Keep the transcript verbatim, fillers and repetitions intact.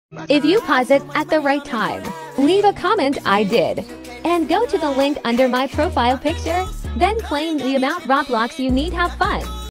If you pause it at the right time, leave a comment "I did" and go to the link under my profile picture, then claim the amount Roblox you need. Have fun!